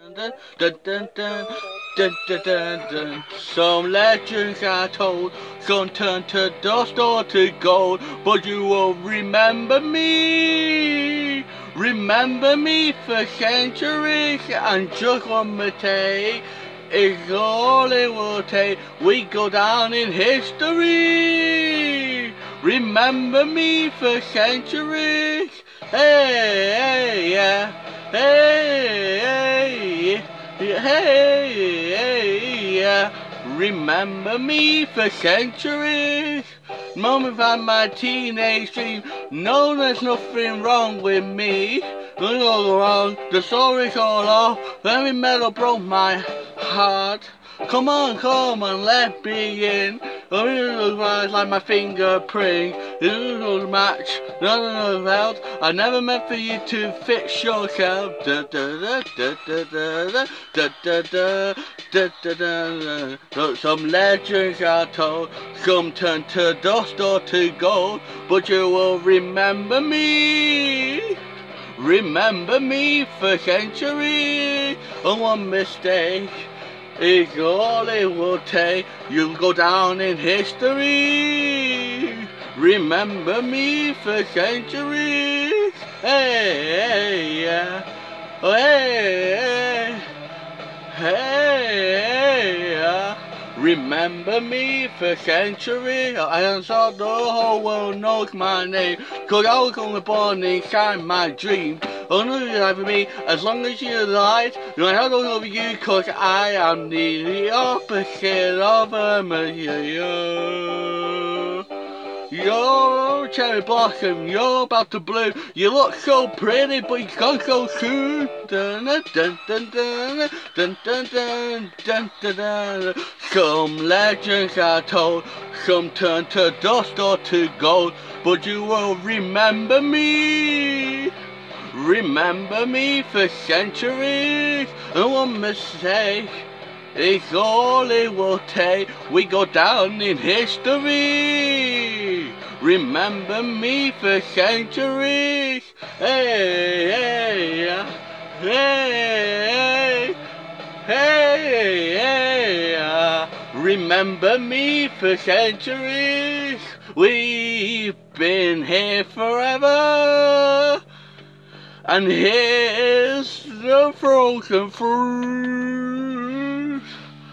Dun, dun, dun, dun, dun, dun, dun, dun. Some legends are told, some turn to dust or to gold, but you will remember me. Remember me for centuries, and just one mistake is all it will take. We go down in history. Remember me for centuries. Hey, hey, yeah. Hey, hey, hey, yeah. Remember me for centuries. Moment of my teenage dream. No, there's nothing wrong with me. Nothing wrong. The story's all off. Every metal broke my heart. Come on, let me in. It was like my fingerprint. It was a match, nothing else. I never meant for you to fix yourself. Da da da da da da da da da da da. Some legends are told, some turn to dust or to gold, but you will remember me. Remember me for centuries. And one mistake is all it will take. You'll go down in history. Remember me for centuries. Hey, yeah. Oh, hey, hey, yeah. Remember me for centuries. I saw the whole world knows my name, 'cause I was only born inside my dream. Only for me, as long as you're alive, I have to love you, 'cause I am the opposite of a million. You're cherry blossom, you're about to bloom. You look so pretty, but you're gone so soon. Dun, dun, dun, dun, dun, dun, dun, dun, dun, dun. Some legends are told, some turn to dust or to gold, but you will remember me. Remember me for centuries, and one mistake is all it will take. We go down in history. Remember me for centuries. Hey, hey, hey, hey, hey. Remember me for centuries. We've been here forever. And here's the frozen fruit.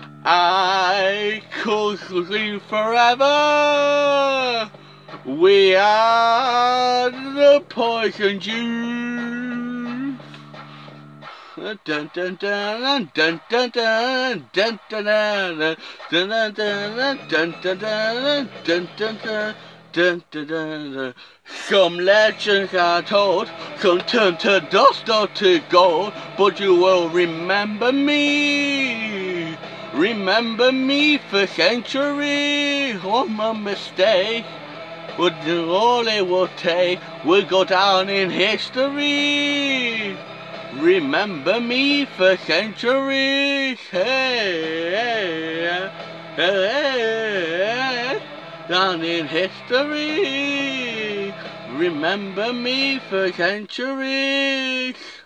I could sleep forever. We are the poison juice. Dun dun dun dun dun dun dun dun dun dun dun dun dun dun dun dun. Dun, dun, dun, dun. Some legends are told, some turn to dust or to gold, but you will remember me. Remember me for centuries. One more mistake would do all it will take. We'll go down in history. Remember me for centuries. Hey, hey, hey, hey. Down in history. Remember me for centuries.